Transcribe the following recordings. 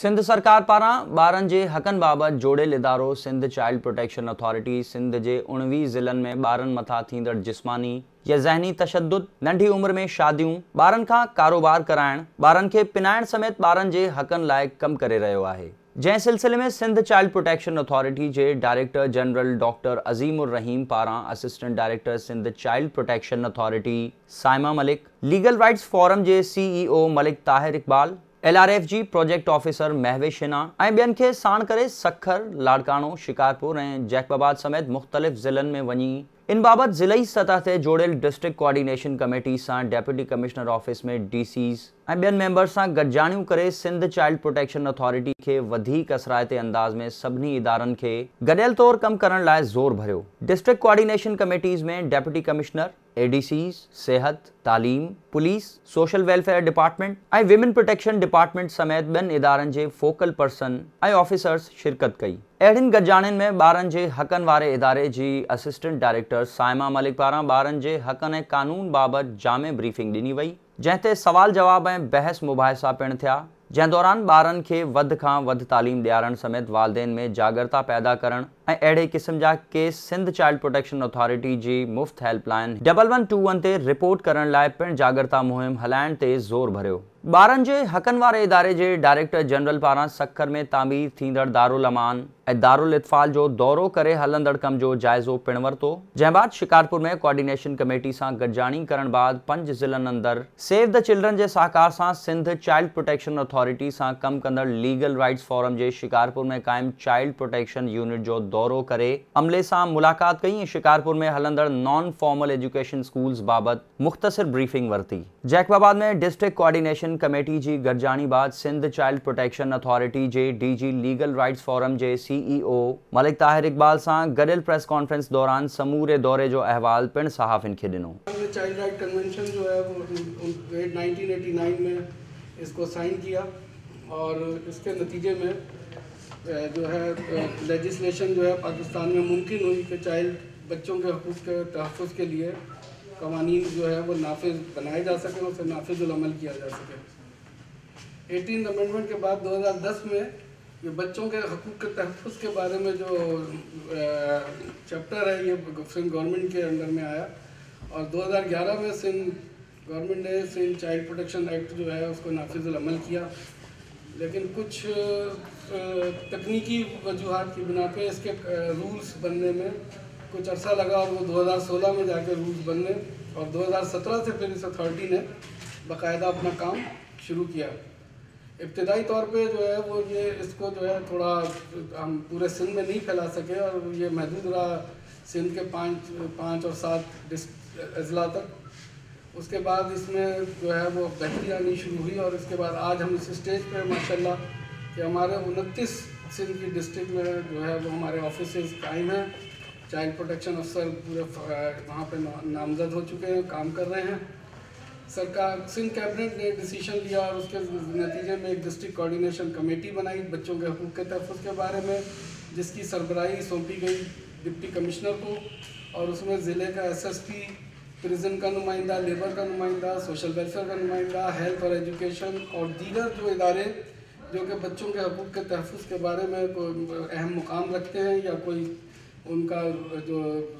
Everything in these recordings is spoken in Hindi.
सिंध सरकार पारां ॿारनि जे हक़नि बाबति जोड़ियल इदारो Sindh child protection authority Sindh जे 19 ज़िलनि में ॿारनि मथां थींदड़ जिस्मानी या ज़हनी तशद्दुद, नंढी उम्र में शादियूं, ॿारनि खां कारोबार कराइण, ॿारनि खे पिनाइण समेत ॿारनि जे हक़नि लाइ कमु करे रहियो आहे। जंहिं सिलसिले में सिंध चाइल्ड प्रोटेक्शन अथॉरिटी जे director general doctor Azeemur Rahim पारां assistant director Sindh child protection authority Saima Malik, legal rights forum जे CEO Malik Tahir Iqbal, LRFG project officer Mahwish Hina ऐं ॿियनि खे साण करे सखर, लाड़काणो, शिकारपुर ऐं जैकबाबाद समेत मुख़्तलिफ़ ज़िलनि में वञी इन बाबति ज़िलई सतह ते जोड़ियल डिस्ट्रिक्ट कोऑर्डिनेशन कमेटी सां डेप्यूटी कमिश्नर ऑफिस में DCs ऐं ॿियनि मेंबर सां गॾिजाणियूं करे सिंध चाइल्ड प्रोटेक्शन अथॉरिटी खे वधीक असराइते अंदाज़ में सभिनी इदारनि खे गॾियल तौरु कमु करण लाइ ज़ोर भरियो। डिस्ट्रिक्ट कोऑर्डिनेशन कमेटीज़ में डेप्यूटी कमिश्नर, ADCs, सेहत, तालीम, पुलिस, सोशल वेलफेयर डिपार्टमेंट ऐं विमेन प्रोटेक्शन डिपार्टमेंट समेत ॿियनि इदारनि जे फोकल पर्सन ऐं ऑफिसर्स शिरकत कई। अहिड़ियुनि गॾिजाणियुनि में ॿारनि जे हक़नि वारे इदारे जी असिस्टेंट डायरेक्टर साइमा मलिक पारां ॿारनि जे हक़नि ऐं कानून बाबति जामे ब्रीफिंग ॾिनी वई, जंहिं ते सवाल जवाब ऐं बहस मुबाहिसा पिणु थिया, जंहिं दौरान ॿारनि खे वधि खां वधि तालीम ॾियारण समेत वालिदैन में जागरता पैदा करण ऐं अहिड़े क़िस्म जा case Sindh child protection authority जी मुफ़्त हेल्पलाइन 1121 ते रिपोर्ट करण लाइ पिणु जागरता मुहिम हलाइण ते ज़ोर भरियो। ॿारनि जे हक़नि वारे इदारे जे डायरेक्टर जनरल पारां सखर में तामीर थींदड़ दारुल अमान ऐं दारुल इत्फाल जो दौरो करे हलंदड़ कम जो जाइज़ो पिणु वरितो, जंहिं बाद शिकारपुर में कोऑर्डिनेशन कमेटी सां गॾिजाणी करण बाद 5 ज़िलनि अंदरि सेव द चिल्ड्रन जे साहकार सां सिंध चाइल्ड प्रोटेक्शन अथॉरिटी सां कमु कंदड़ लीगल राइट्स फोरम जे शिकारपुर में क़ाइम चाइल्ड प्रोटेक्शन यूनिट जो दौरो करे अमले सां मुलाक़ात कई ऐं शिकारपुर में हलंदड़ नॉन फॉर्मल एजुकेशन स्कूल्स बाबति मुख़्तसिर ब्रीफिंग वरिती। जैकबाबाद में डिस्ट्रिक्ट कोऑर्डिनेशन कमेटी जी गॾिजाणी बाद सिंध चाइल्ड प्रोटेक्शन अथॉरिटी जे DG लीगल राइट्स फोरम जे CEO मलिक ताहिर इक़बाल सां गॾियल प्रेस कॉन्फ्रेंस दौरान समूरे दौरे जो अहवाल पिणु सहाफ़िन खे ॾिनो। चाइल्ड राइट कन्वेंशन जो है वो 1989 में इसको साइन किया और इसके नतीजे में जो है लेजिस्लेशन जो है पाकिस्तान में मुमकिन हुई कि चाइल्ड बच्चों के हकूक़ के तहफ़्फ़ुज़ के लिए कवानीन जो है वो नाफिज बनाए जा सकें, उसे नाफिजुल अमल किया जा सके। 18th अमेंडमेंट के बाद 2010 में ये बच्चों के हकूक़ के तहफ़्फ़ुज़ के बारे में जो चैप्टर है ये सिंध गवर्नमेंट के अंडर में आया और 2011 में सिंध गवर्नमेंट ने सिंध चाइल्ड प्रोटेक्शन एक्ट जो है उसको नाफिजुल अमल किया, लेकिन कुछ तकनीकी वजूहात की बिना पे इसके रूल्स बनने में कुछ अरसा लगा और वो 2016 में जाके रूल्स बनने और 2017 से फिर इस अथॉरिटी ने बाकायदा अपना काम शुरू किया। इब्तदाई तौर पे जो है वो ये इसको जो है थोड़ा हम पूरे सिंध में नहीं फैला सके और ये महदूद रहा सिंध के 5 और 7 अजला तक। उसके बाद इसमें जो है वो बेहतरी आनी शुरू हुई और इसके बाद आज हम इस स्टेज पे माशाल्लाह कि हमारे 29 सिंध की डिस्ट्रिक्ट में जो है वो हमारे ऑफिसेज कायम हैं। चाइल्ड प्रोटेक्शन अफसर पूरे वहाँ पे नामजद हो चुके हैं, काम कर रहे हैं। सरकार सिंध कैबिनेट ने डिसीजन लिया और उसके नतीजे में एक डिस्ट्रिक्ट कोऑर्डिनेशन कमेटी बनाई बच्चों के हकूक़ के तहफ़्फ़ुज़ के बारे में, जिसकी सरबराही सौंपी गई डिप्टी कमिश्नर को और उसमें ज़िले का SSP, प्रिजन का नुमाइंदा, लेबर का नुमाइंदा, सोशल वेलफेयर का नुमाइंदा, हेल्थ और एजुकेशन और दीगर जो इदारे जो कि बच्चों के हकूक़ के तहफ़्फ़ुज़ के बारे में कोई अहम मुकाम रखते हैं या कोई उनका जो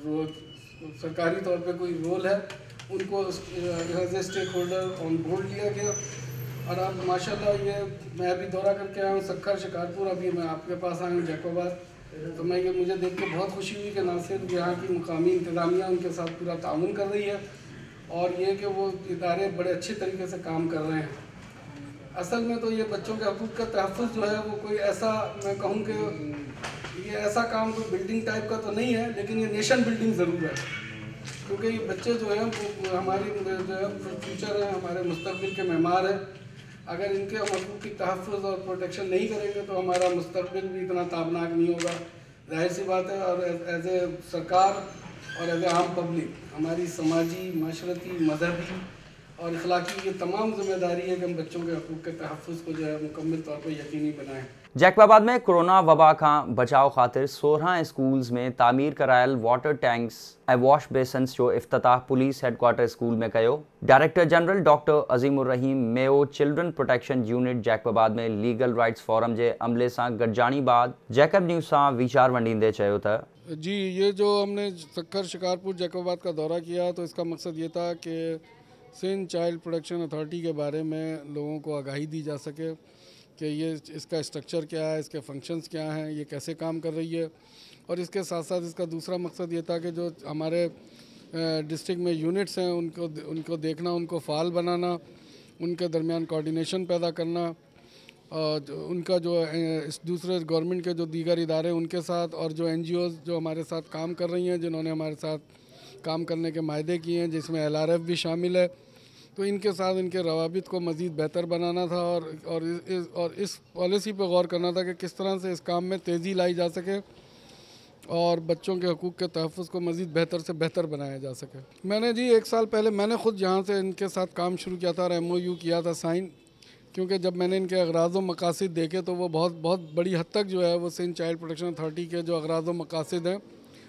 सरकारी तौर पे कोई रोल है उनको as a stakeholder on board लिया गया। और अब माशाल्लाह ये मैं अभी दौरा करके आया हूँ सखर, शिकारपुर, अभी मैं आपके पास आया हूँ जैकबाबाद, तो मैं ये मुझे देख के बहुत खुशी हुई कि ना सिर्फ यहाँ की मुकामी इंतज़ामिया उनके साथ पूरा ताउन कर रही है और ये कि वो इदारे बड़े अच्छे तरीके से काम कर रहे हैं। असल में तो ये बच्चों के हकूक़ का तहफ़्फ़ुज़ जो है वो कोई ऐसा मैं कहूँ कि ये ऐसा काम कोई बिल्डिंग टाइप का तो नहीं है, लेकिन ये नेशन बिल्डिंग ज़रूर है, क्योंकि ये बच्चे जो हैं वो हमारी जो है फ्यूचर है, हमारे मुस्तक़बिल के मेहमान हैं। अगर इनके हम हकूक़ की तहफ़्फ़ुज़ और प्रोटेक्शन नहीं करेंगे तो हमारा मुस्तक़बिल भी इतना ताबनाक नहीं होगा, जाहिर सी बात है। और एज ए सरकार और एज ए आम पब्लिक हमारी समाजी, माशरती, मजहबी और इखलाकी ये तमाम जिम्मेदारी है कि हम बच्चों के हकूक़ के तहफ़्फ़ुज़ को जो है मुकम्मल तौर पर यकीनी बनाएँ। जैकबाबाद में कोरोना वबा का बचाव खातिर 16 स्कूल्स में तामीर करायल वाटर टैंक्स ऐं वॉश बेसन्स जो इफ्तिताह पुलिस हेडक्वार्टर स्कूल में कयो। Director general doctor Azeemur Rahim मेयो चिल्ड्रन प्रोटेक्शन यूनिट जैकबाबाद में लीगल राइट्स फोरम के अमले से गॾिजाणी बाद जैकब न्यूज़ से वीचार वंडींदे चयो त जी, ये जो हमने सक्कर शिकारपुर जैकबाबाद का दौरा किया तो इसका मकसद ये था कि सिंध चाइल्ड प्रोटेक्शन अथॉरिटी के बारे में लोगों को आगाही दी जा सके कि ये इसका स्ट्रक्चर क्या है, इसके फंक्शंस क्या हैं, ये कैसे काम कर रही है। और इसके साथ साथ इसका दूसरा मकसद ये था कि जो हमारे डिस्ट्रिक्ट में यूनिट्स हैं उनको देखना, उनको फ़ाल बनाना, उनके दरमियान कोऑर्डिनेशन पैदा करना, और उनका जो इस दूसरे गवर्नमेंट के जो दीगर इदारे उनके साथ और जो NGOs जो हमारे साथ काम कर रही हैं, जिन्होंने हमारे साथ काम करने के मायदे किए हैं, जिसमें LRF भी शामिल है, तो इनके साथ इनके रवाबित को मज़ीद बेहतर बनाना था और इस पॉलिसी पर गौर करना था कि किस तरह से इस काम में तेज़ी लाई जा सके और बच्चों के हकूक़ के तहफ़्फ़ुज़ को मज़ीद बेहतर से बेहतर बनाया जा सके। मैंने जी 1 साल पहले मैंने ख़ुद यहाँ से इनके साथ काम शुरू किया था और MOU किया था साइन, क्योंकि जब मैंने इनके अगराज़ व मकासद देखे तो वो बहुत बड़ी हद तक जो है वो सिंध चाइल्ड प्रोटेक्शन अथॉरिटी के जो अगराज़ व मकासद हैं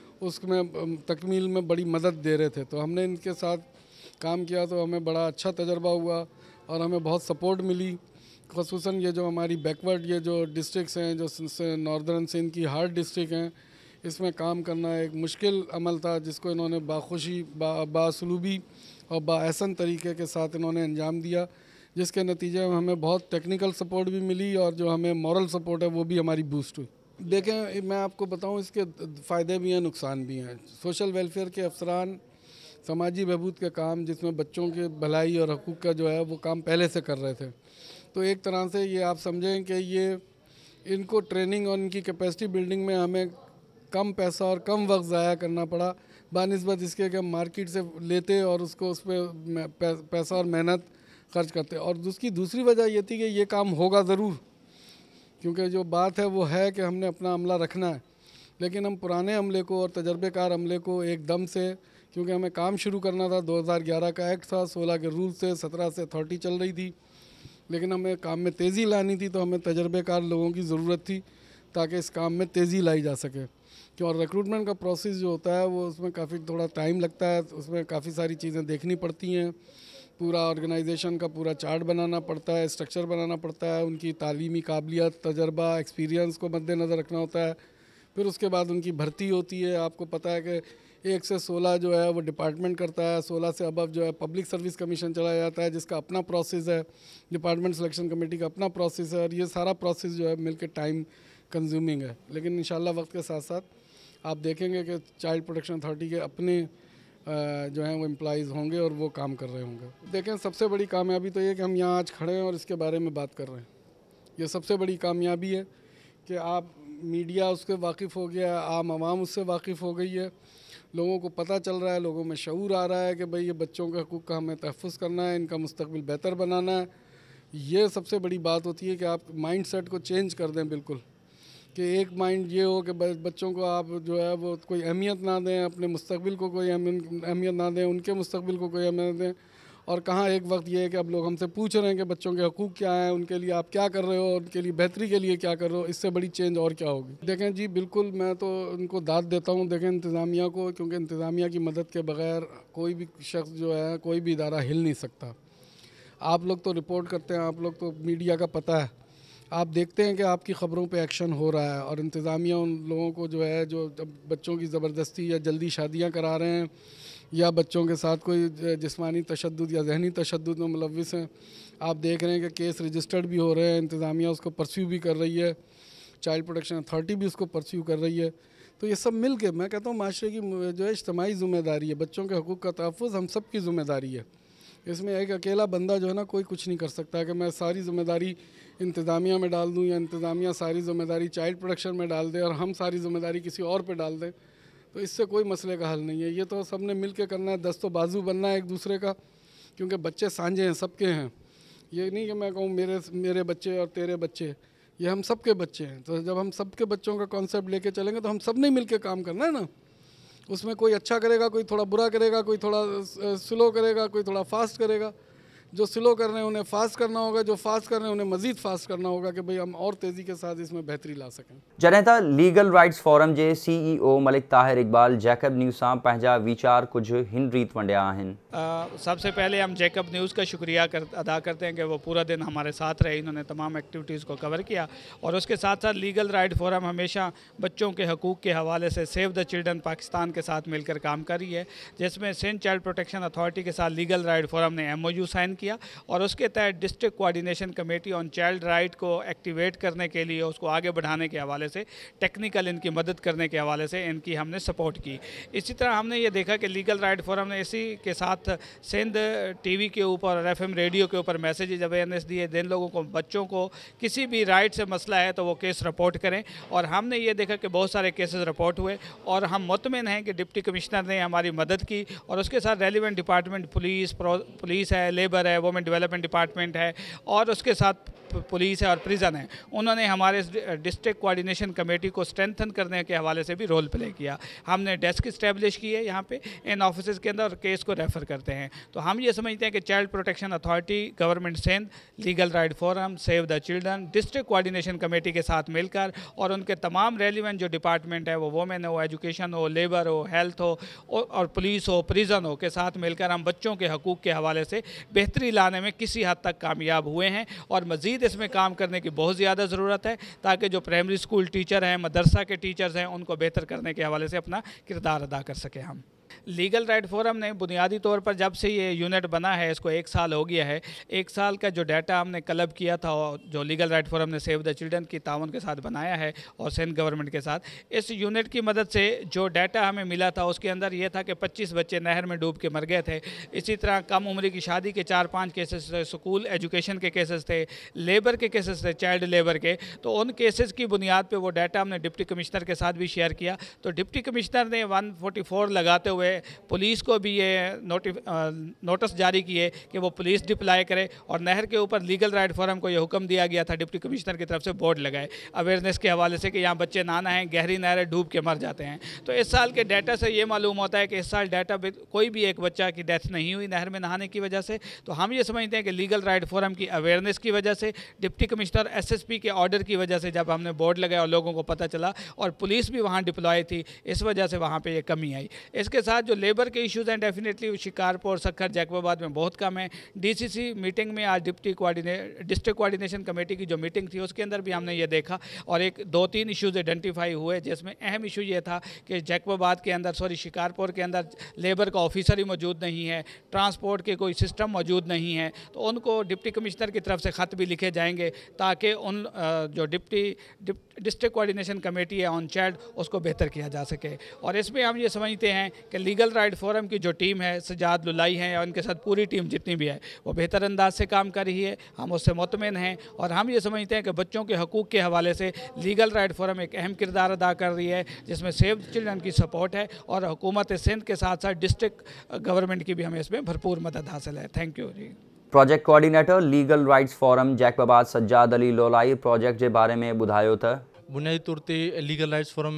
उसमें तकमील में बड़ी मदद दे रहे थे। तो हमने इनके साथ काम किया तो हमें बड़ा अच्छा तजर्बा हुआ और हमें बहुत सपोर्ट मिली। ख़ुसूसन ये जो हमारी बैकवर्ड ये जो डिस्ट्रिक्ट्स हैं, जो नॉर्दर्न सिंध की हार्ड डिस्ट्रिक्ट हैं, इसमें काम करना एक मुश्किल अमल था, जिसको इन्होंने बाखुशी बासलूबी और बाहसन तरीके के साथ इन्होंने अंजाम दिया, जिसके नतीजे में हमें बहुत टेक्निकल सपोर्ट भी मिली और जो हमें मॉरल सपोर्ट है वो भी हमारी बूस्ट हुई। देखें, मैं आपको बताऊं, इसके फ़ायदे भी हैं, नुकसान भी हैं। सोशल वेलफेयर के अफसरान समाजी बहबूद के काम, जिसमें बच्चों के भलाई और हकूक़ का जो है वो काम पहले से कर रहे थे, तो एक तरह से ये आप समझें कि ये इनको ट्रेनिंग और इनकी कैपेसिटी बिल्डिंग में हमें कम पैसा और कम वक्त ज़ाया करना पड़ा बानिस्बत इसके कि हम मार्केट से लेते और उसको उस पर पैसा और मेहनत खर्च करते। और उसकी दूसरी वजह ये थी कि ये काम होगा ज़रूर, क्योंकि जो बात है वो है कि हमने अपना अमला रखना है, लेकिन हम पुराने अमले को और तजर्बेकार अमले को एकदम से, क्योंकि हमें काम शुरू करना था, 2011 का एक्ट था, 16 के रूल से, 17 से अथॉरिटी चल रही थी, लेकिन हमें काम में तेज़ी लानी थी, तो हमें तजर्बेकार लोगों की ज़रूरत थी ताकि इस काम में तेज़ी लाई जा सके। क्यों, और रिक्रूटमेंट का प्रोसेस जो होता है वो उसमें काफ़ी थोड़ा टाइम लगता है, उसमें काफ़ी सारी चीज़ें देखनी पड़ती हैं, पूरा ऑर्गेनाइजेशन का पूरा चार्ट बनाना पड़ता है, स्ट्रक्चर बनाना पड़ता है, उनकी तालीमी काबिलियत, तजर्बा, एक्सपीरियंस को मद्देनज़र रखना होता है। फिर उसके बाद उनकी भर्ती होती है। आपको पता है कि 1 से 16 जो है वो डिपार्टमेंट करता है, 16 से अबव जो है पब्लिक सर्विस कमीशन चला जाता है, जिसका अपना प्रोसेस है, डिपार्टमेंट सिलेक्शन कमेटी का अपना प्रोसेस है, और ये सारा प्रोसेस जो है मिल के टाइम कंज्यूमिंग है। लेकिन इंशाल्लाह वक्त के साथ साथ आप देखेंगे कि चाइल्ड प्रोटेक्शन अथॉरिटी के अपने जो हैं वो एम्प्लॉइज़ होंगे और वो काम कर रहे होंगे। देखें, सबसे बड़ी कामयाबी तो ये कि हम यहाँ आज खड़े हैं और इसके बारे में बात कर रहे हैं। ये सबसे बड़ी कामयाबी है कि आप मीडिया उसके वाकिफ़ हो गया, आम आवाम उससे वाकिफ़ हो गई है, लोगों को पता चल रहा है, लोगों में शऊर आ रहा है कि भाई ये बच्चों के हकूक़ का हमें तहफ़्फ़ुज़ करना है, इनका मुस्तक़बिल बेहतर बनाना है। ये सबसे बड़ी बात होती है कि आप माइंड सेट को चेंज कर दें बिल्कुल, कि एक माइंड ये हो कि बच्चों को आप जो है वो कोई अहमियत ना दें, अपने मुस्तक़बिल को कोई अहमियत ना दें, उनके मुस्तक़बिल को कोई अहमियत दें। और कहाँ एक वक्त ये है कि अब लोग हमसे पूछ रहे हैं कि बच्चों के हकूक़ क्या हैं, उनके लिए आप क्या कर रहे हो, उनके लिए बेहतरी के लिए क्या कर रहे हो। इससे बड़ी चेंज और क्या होगी। देखें जी, बिल्कुल मैं तो उनको दाद देता हूँ, देखें इंतज़ामिया को, क्योंकि इंतज़ामिया की मदद के बग़ैर कोई भी शख्स जो है, कोई भी इदारा हिल नहीं सकता। आप लोग तो रिपोर्ट करते हैं, आप लोग तो मीडिया का पता है, आप देखते हैं कि आपकी ख़बरों पे एक्शन हो रहा है, और इंतज़ामिया उन लोगों को जो है जो बच्चों की ज़बरदस्ती या जल्दी शादियां करा रहे हैं या बच्चों के साथ कोई जिस्मानी तशद्दुद या जहनी तशद्दुद में मुलव्विस हैं, आप देख रहे हैं कि केस रजिस्टर्ड भी हो रहे हैं, इंतज़ामिया उसको परस्यू भी कर रही है, चाइल्ड प्रोटेक्शन अथॉरिटी भी उसको परस्यू कर रही है। तो ये सब मिल के मैं कहता हूँ माशरे की जो है इज्तिमाई ज़िम्मेदारी है, बच्चों के हकूक़ का तहफ़्फ़ुज़ हम सब की ज़िम्मेदारी है। इसमें एक अकेला बंदा जो है ना कोई कुछ नहीं कर सकता कि मैं सारी ज़िम्मेदारी इंतज़ामिया में डाल दूं या इंतज़ामिया सारी ज़िम्मेदारी चाइल्ड प्रोटेक्शन में डाल दे और हम सारी ज़िम्मेदारी किसी और पे डाल दें, तो इससे कोई मसले का हल नहीं है। ये तो सब ने मिल के करना है, दस्तो बाजू बनना है एक दूसरे का, क्योंकि बच्चे सांझे हैं, सबके हैं। ये नहीं कि मैं कहूँ मेरे बच्चे और तेरे बच्चे, ये हम सब के बच्चे हैं। तो जब हम सब के बच्चों का कॉन्सेप्ट लेके चलेंगे तो हम सब ने मिल के काम करना है ना। उसमें कोई अच्छा करेगा, कोई थोड़ा बुरा करेगा, कोई थोड़ा स्लो करेगा, कोई थोड़ा फास्ट करेगा, जो स्लो कर रहे हैं उन्हें फास्ट करना होगा, जो फास्ट कर रहे हैं उन्हें मजीद फास्ट करना होगा कि भाई हम और तेज़ी के साथ इसमें बेहतरी ला सकें। जॾहिं त लीगल राइट्स फोरम जे CEO Malik Tahir Iqbal Jacob news सां पंहिंजा वीचार कुझु हिन रीत वंडिया आहिनि। सबसे पहले हम जैकब न्यूज़ का शुक्रिया अदा करते हैं कि वो पूरा दिन हमारे साथ रहे, इन्होंने तमाम एक्टिविटीज़ को कवर किया। और उसके साथ साथ लीगल राइट फोरम हमेशा बच्चों के हकूक़ के हवाले से सेव द चिल्ड्रन पाकिस्तान के साथ मिलकर काम कर रही है, जिसमें सिंध चाइल्ड प्रोटेक्शन अथॉरिटी के साथ लीगल राइट फोरम ने MOU साइन किया और उसके तहत district coordination committee on child right को एक्टिवेट करने के लिए, उसको आगे बढ़ाने के हवाले से, टेक्निकल इनकी मदद करने के हवाले से इनकी हमने सपोर्ट की। इसी तरह हमने ये देखा कि लीगल राइट फोरम ने इसी के साथ सिंध TV के ऊपर और FM रेडियो के ऊपर मैसेजेज अवेयरनेस दिए, जिन लोगों को बच्चों को किसी भी राइट से मसला है तो वो केस रिपोर्ट करें। और हमने ये देखा कि बहुत सारे केसेस रिपोर्ट हुए और हम मुतमिन हैं कि डिप्टी कमिश्नर ने हमारी मदद की और उसके साथ रेलिवेंट डिपार्टमेंट पुलिस है, लेबर है, वुमेन डेवलपमेंट डिपार्टमेंट है और उसके साथ पुलिस है और प्रिजन है, उन्होंने हमारे डिस्ट्रिक्ट कोऑर्डिनेशन कमेटी को स्ट्रेंथन करने के हवाले से भी रोल प्ले किया। हमने डेस्क इस्टेब्लिश की है यहाँ पे इन ऑफिस के अंदर और केस को रेफ़र करते हैं। तो हम ये समझते हैं कि child protection authority, government Sindh, legal right forum, save the children, district coordination committee के साथ मिलकर और उनके तमाम रेलिवेंट जो डिपार्टमेंट है, वो वुमेन हो, एजुकेशन हो, लेबर हो, हेल्थ हो और पुलिस हो, प्रिजन हो, के साथ मिलकर हम बच्चों के हकूक़ के हवाले से बेहतरी लाने में किसी हद तक कामयाब हुए हैं और मज़ीद इसमें काम करने की बहुत ज़्यादा ज़रूरत है ताकि जो प्राइमरी स्कूल टीचर हैं, मदरसा के टीचर्स हैं, उनको बेहतर करने के हवाले से अपना किरदार अदा कर सकें हम। लीगल राइट फोरम ने बुनियादी तौर पर जब से ये यूनिट बना है, इसको 1 साल हो गया है, 1 साल का जो डाटा हमने कलेक्ट किया था जो लीगल राइट फोरम ने सेव द चिल्ड्रन की ताउन के साथ बनाया है और सिंध गवर्नमेंट के साथ, इस यूनिट की मदद से जो डाटा हमें मिला था उसके अंदर ये था कि 25 बच्चे नहर में डूब के मर गए थे। इसी तरह कम उम्र की शादी के 4-5 केसेस थे, स्कूल एजुकेशन के केसेस थे, लेबर के केसेस थे, चाइल्ड लेबर के। तो उन केसेस की बुनियाद पर वो डाटा हमने डिप्टी कमिश्नर के साथ भी शेयर किया। तो डिप्टी कमिश्नर ने 144 लगाते हुए पुलिस को भी ये नोटिस जारी किए कि वो पुलिस डिप्लॉय करे और नहर के ऊपर लीगल राइट फोरम को ये हुक्म दिया गया था डिप्टी कमिश्नर की तरफ से, बोर्ड लगाए अवेयरनेस के हवाले से कि यहाँ बच्चे नाना हैं, गहरी नहरें, डूब के मर जाते हैं। तो इस साल के डाटा से ये मालूम होता है कि इस साल डाटा कोई भी एक बच्चा की डेथ नहीं हुई नहर में नहाने की वजह से। तो हम ये समझते हैं कि लीगल राइट फोरम की अवेयरनेस की वजह से, डिप्टी कमिश्नर SSP के ऑर्डर की वजह से, जब हमने बोर्ड लगाया और लोगों को पता चला और पुलिस भी वहाँ डिप्लॉय थी, इस वजह से वहाँ पर यह कमी आई। इसके साथ जो लेबर के इश्यूज़ हैं डेफिनेटली शिकारपुर, सक्खर, जैकबाबाद में बहुत कम है। DCC मीटिंग में आज डिस्ट्रिक्ट कोऑर्डिनेशन कमेटी की जो मीटिंग थी उसके अंदर भी हमने ये देखा और 2-3 इश्यूज़ आइडेंटिफाई हुए, जिसमें अहम इशू ये था कि जैकबाबाद के अंदर शिकारपुर के अंदर लेबर का ऑफिसर ही मौजूद नहीं है, ट्रांसपोर्ट के कोई सिस्टम मौजूद नहीं है। तो उनको डिप्टी कमिश्नर की तरफ से ख़त भी लिखे जाएंगे ताकि उन जो डिस्ट्रिक्ट कोऑर्डिनेशन कमेटी है ऑन चाइल्ड, उसको बेहतर किया जा सके। और इसमें हम ये समझते हैं कि लीगल राइट फोरम की जो टीम है, सजाद लुलाई हैं और उनके साथ पूरी टीम जितनी भी है, वो बेहतर अंदाज से काम कर रही है, हम उससे मुतमिन हैं। और हम ये समझते हैं कि बच्चों के हकूक़ के हवाले से लीगल राइट फोरम एक अहम किरदार अदा कर रही है, जिसमें सेव चिल्ड्रन की सपोर्ट है और हुकूमत सिंध के साथ साथ डिस्ट्रिक्ट गवर्नमेंट की भी हमें इसमें भरपूर मदद हासिल है। थैंक यू जी। Project coordinator legal rights forum Jacobabad Sajjad Ali Lolai project के बारे में ॿुधायो त बुनियादी तौर ते लीगल राइट्स फोरम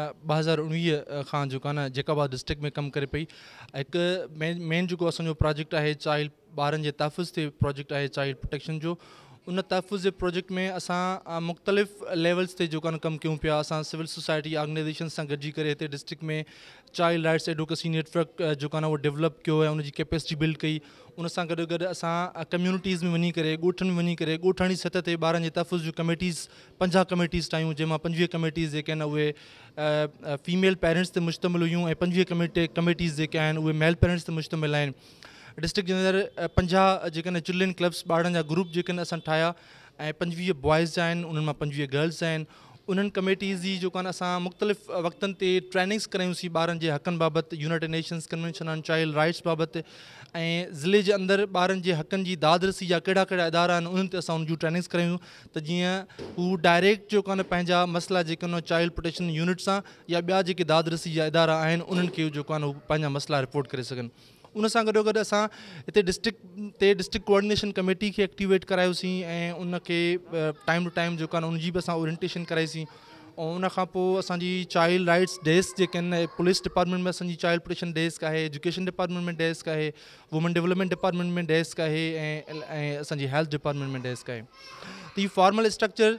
2019 खां जेको न जैकबाबाद डिस्ट्रिक्ट में कमु करे पई। हिकु मेन जेको असांजो प्रोजेक्ट आहे चाइल्ड ॿारनि जे तहफ़ुज़ ते प्रोजेक्ट आहे चाइल्ड प्रोटेक्शन जो। उन तहफ़ुज़ जे प्रोजेक्ट में असां मुख़्तलिफ़ लेवल्स ते जेको कमु कयूं पिया। असां सिविल सोसाइटी ऑर्गेनाइजेशन सां गॾिजी करे हिते डिस्ट्रिक्ट में चाइल्ड राइट्स एडवोकेसी नेटवर्क जेको आहे उहो डेवलप कयो ऐं उनजी कैपेसिटी बिल्ड कई। उन सां गॾु गॾु असां कम्यूनिटीज़ में वञी करे, ॻोठनि में वञी करे, ॻोठाणी सतह ते ॿारनि जे तहफ़ुज़ जूं कमेटीज़ 50 कमेटीज़ ठाहियूं, जंहिंमां 25 कमेटीज़ जेके आहिनि उहे फीमेल पेरेंट्स ते मुश्तमिल हुयूं ऐं 25 कमेटीज़ जेके आहिनि उहे मेल पेरेंट्स ते मुश्तमिल आहिनि। डिस्ट्रिक्ट जे अंदरि 50 जेके आहिनि चिल्ड्रन क्लब्स ॿारनि जा ग्रुप जेके आहिनि असां ठाहिया ऐं 25 बॉइज़ जा आहिनि, उन्हनि मां 25 गर्ल्स आहिनि। उन्हनि कमेटीज़ जी जेको आहे असां मुख़्तलिफ़ वक़्तनि ते ट्रेनिंग्स करायूंसीं ॿारनि जे हक़नि बाबति, United Nations convention on child rights बाबति ऐं ज़िले जे अंदरि ॿारनि जे हक़नि जी दादरसी जा कहिड़ा कहिड़ा इदारा आहिनि उन्हनि ते असां उन जूं ट्रेनिंग्स करायूं त जीअं हू डायरेक्ट जेको आहे पंहिंजा मसइला जेके आहिनि चाइल्ड प्रोटेक्शन यूनिट सां या ॿिया जेके दादरसी जा इदारा आहिनि उन्हनि खे जेको आहे हू पंहिंजा मसइला रिपोर्ट करे सघनि। उन सां गॾोगॾु असां हिते डिस्ट्रिक्ट कोऑर्डिनेशन कमेटी खे एक्टिवेट करायोसीं ऐं उनखे टाइम टू टाइम जेको आहे उनजी बि असां ओरिएंटेशन कराईसीं। उन खां पोइ असांजी चाइल्ड राइट्स डेस्क जेके आहिनि पुलिस डिपार्टमेंट में असांजी चाइल्ड प्रोटेक्शन डेस्क आहे, एजुकेशन डिपार्टमेंट में डेस्क आहे, वुमन डेवलपमेंट डिपार्टमेंट में डेस्क आहे ऐं असांजी हेल्थ डिपार्टमेंट में डेस्क आहे। त हीउ फॉर्मल स्ट्रक्चर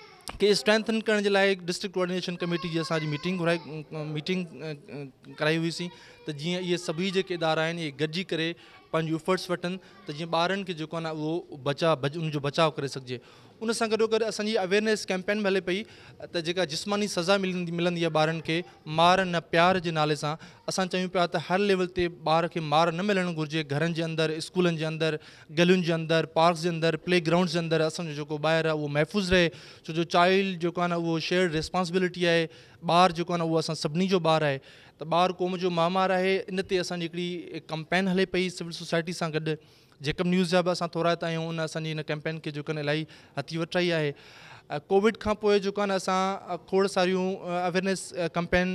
के स्ट्रेंथन करण जे लाइ डिस्ट्रिक्ट कोऑर्डिनेशन कमेटी जी असांजी मीटिंग कराई हुईसीं त जीअं इहे सभी जेके इदारा आहिनि इहे गॾिजी करे पंहिंजूं एफर्ट्स वठनि त जीअं ॿारनि खे जेको आहे न उहो उनजो बचाव करे सघिजे। उन सां गॾोगॾु असांजी अवेयरनेस कैंपेन में हले पई त जेका जिस्मानी सज़ा मिलंदी आहे ॿारनि खे मार न प्यार जे नाले सां, असां चयूं पिया त हर लेवल ते ॿार खे मार न मिलणु घुरिजे। घरनि जे अंदरि, स्कूलनि जे अंदरि, गलियुनि जे अंदरि, पार्क्स जे अंदरि, प्ले ग्राउंड्स जे अंदरि असांजो जेको ॿाहिरि आहे उहो महफ़ूज़ रहे, छो जो चाइल्ड जेको आहे न उहो शेयर्ड रिस्पॉन्सिबिलिटी आहे। ॿार जेको आहे न उहो असां सभिनी जो ॿारु आहे, त ॿारु क़ौम जो मामार आहे। इन ते असांजी हिकिड़ी कंपेन हले पई सिविल सोसाइटी सां गॾु। जेकब न्यूज़ जा बि असां थोरा हितां आहियूं, उन असांजी हिन कैंपेन खे जेको आहे इलाही हथी वठाई आहे। कोविड खां पोइ जेको आहे न असां खोड़ सारियूं अवेयरनेस कैंपेन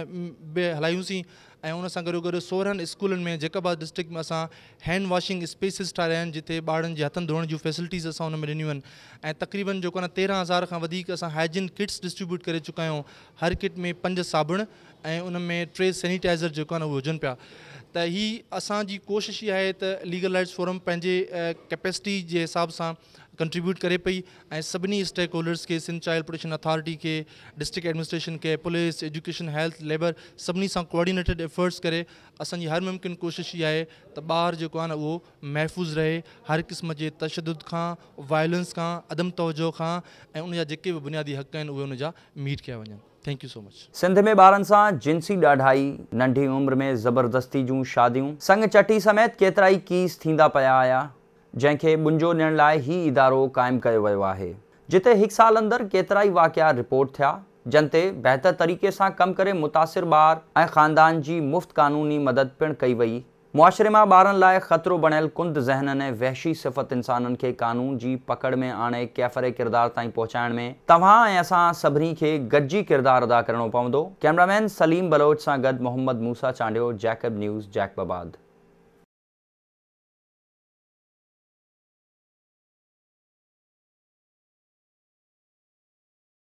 बि हलायूंसीं ऐं उन सां गॾोगॾु 16 स्कूलनि में जेकाबाद डिस्ट्रिक्ट में असां हैंड वॉशिंग स्पेसिस ठाहिया आहिनि, जिते ॿारनि जे हथनि धोइण जूं फैसिलिटीज़ असां उन में ॾिनियूं आहिनि। ऐं तक़रीबन जेको आहे न 13,000 खां वधीक असां हाइजीन किट्स डिस्ट्रीब्यूट करे चुका आहियूं। हर किट में 5 साबुण ऐं उन में 3 सैनिटाइज़र जेको आहे न उहे हुजनि पिया। त ही असांजी कोशिश इहा आहे त लीगल राइट्स फोरम पंहिंजे कैपेसिटी जे हिसाब सां कंट्रीब्यूट करे पई ऐं सभिनी स्टेक होल्डर्स खे, सिंध चाइल्ड प्रोटेक्शन अथॉरिटी खे, डिस्ट्रिक्ट एडमिनिस्ट्रेशन खे, पुलिस, एजुकेशन, हेल्थ, लेबर, सभिनी सां कोऑर्डिनेटेड एफर्ट्स करे असांजी हर मुमकिन कोशिश इहा आहे त ॿार जेको आहे न उहो महफ़ूज़ रहे हर क़िस्म जे तशद्दुद खां, वायलेंस खां, अदम तवजो खां ऐं उन जा जेके बि बुनियादी हक़ आहिनि उहे उन जा मीट कया वञनि। Thank you so much. Sindh में ॿारनि सां जिनसी ॾाढाई, नंढी उम्र में ज़बरदस्ती जूं शादियूं, संग चटी समेत केतिरा ई केस थींदा पिया आया, जंहिंखे बुंजो ॾियण लाइ ही इदारो क़ाइमु कयो वियो आहे, जिते 1 साल अंदरि केतिरा ई वाक़िया रिपोर्ट थिया, जिन ते बहितर तरीक़े सां कमु करे मुतासिर ॿार ऐं ख़ानदान जी मुफ़्त क़ानूनी मदद पिणु कई वई। मुआशरे मां ॿारनि लाइ ख़तरो बणियल कुंद ज़हननि ऐं वहशी सिफ़त इंसाननि खे क़ानून जी पकड़ में आणे कैफ़रे किरदार ताईं पहुचाइण में तव्हां ऐं असां सभिनी खे गॾिजी किरदारु अदा करणो पवंदो। कैमरामैन सलीम बलोच सां गॾु मोहम्मद मूसा चांडियो, जैकब न्यूज़, जैकबाबाद।